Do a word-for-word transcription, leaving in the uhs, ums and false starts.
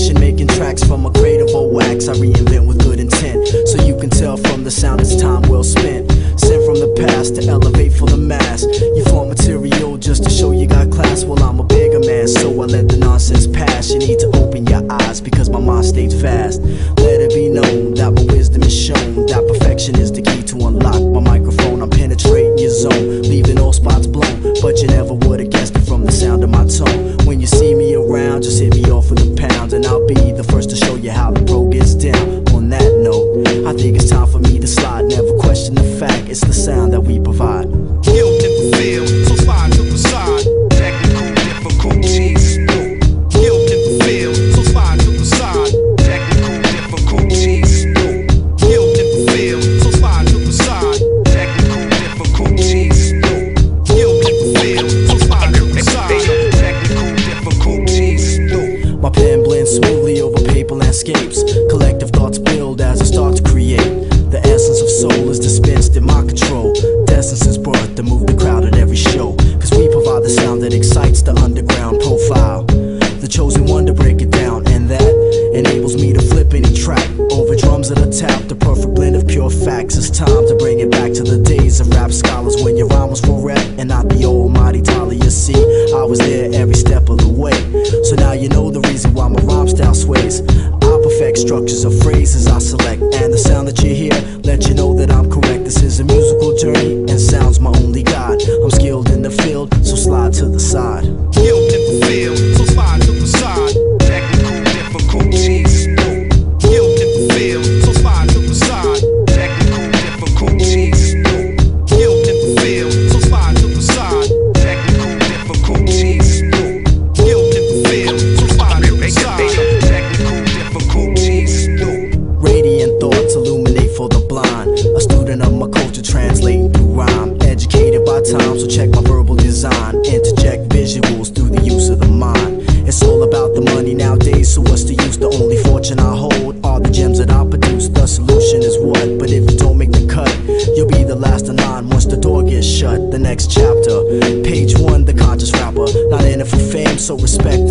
musician making tracks from a creative old wax. I reinvent with good intent, so you can tell from the sound it's time well spent. Sent from the past to elevate for the mass. You form material just to show you got class. Well, I'm a bigger man, so I let the nonsense pass. You need to open your eyes because my mind stays fast. Let it be known that my wisdom is shown, that perfection is the key to unlock my microphone. I'm penetrating your zone, leaving all spots blown, but you never would have guessed it from the sound of my tone. When you see me around, just hit me off with a pound, and I'll be the first to show you how the pro gets down. On that note, I think it's time for me to slide. Never question the fact, it's the sound that we provide. Guilt in the field, so slide to the side. Technical difficulties, no. Guilt in the field, so slide to the side. Technical difficulties, no. Guilt in the field, so slide to the side. Technical difficulties, no. Guilt in the field, so slide to the side. Technical difficulties, no. My pen blends smoothly over paper landscapes. Collective thoughts build as I start to create. The essence of soul is dispensed in my control. The essence is brought to move the crowd at every show. Cause we provide the sound that excites the underground profile. The chosen one to break it down, and that enables me to flip any track over drums that are tapped. The perfect blend of pure facts. It's time to bring it back to the days of rap scholars, when your rhyme was for rap and not the almighty dollar. You see, I was there every step of the way. So now you know the reason why my rhyme style sways. I perfect structures of phrases I select, and the sound that you hear let you know that I'm correct. This is a musical journey, and sound's my only guide. I'm skilled in the field, so slide to the side. Guilt in the field, so slide to the side. Technical difficulties, no. Guilt in the field, so slide to the side. Technical difficulties, no. Guilt in the field, so slide to the side. Technical difficulties, no. Guilt in the field, so slide to the side. Technical difficulties, no. Radiant thoughts illuminate for the blind. A student of my culture translating through rhyme. Educated by time, so check my verbal design. Interject visuals through the use of the mind. It's all about the money nowadays, so what's the use? The only fortune I hold are the gems that I produce. The solution is what? But if you don't make the cut, you'll be the last in line once the door gets shut. The next chapter, page one, the conscious rapper. Not in it for fame, so respect